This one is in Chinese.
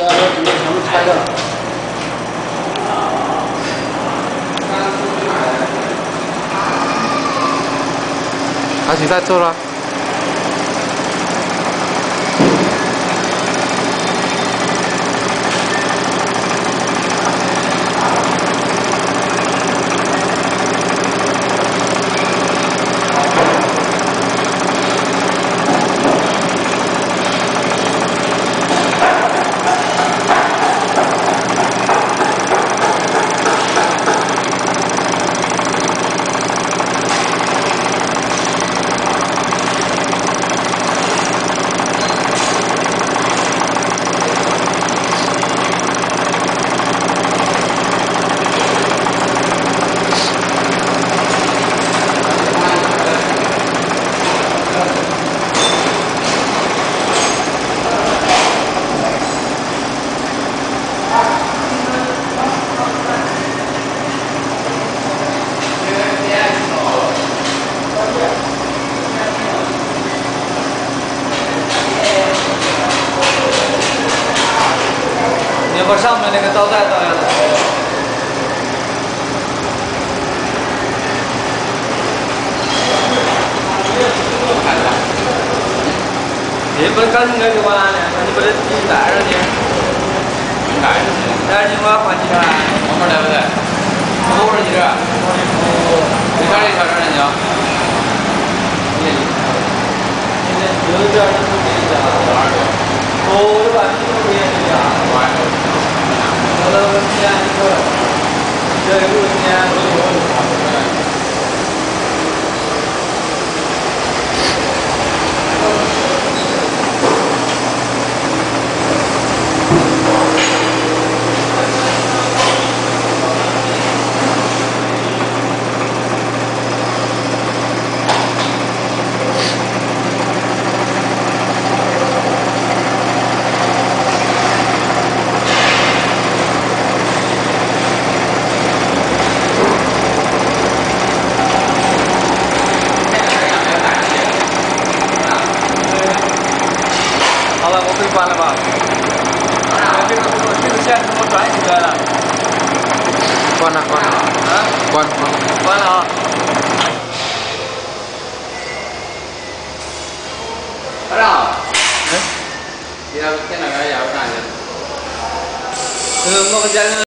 这要准备全部拆掉了。 开始在做了。 你把上面那个刀带倒下来。你不是刚应该就完了呢？你把这带上去，带上去我要换几条啊？ 后面来不来？多少几条？你看这条上人家。 有点儿不给你讲。我的吧，你不给人家。我到明天你说，这6天。好了，我可以关了吧？这个线怎么转起来了？ 关了。 啊？关了啊！ 班长。你那天那个要不干去？ 我们家。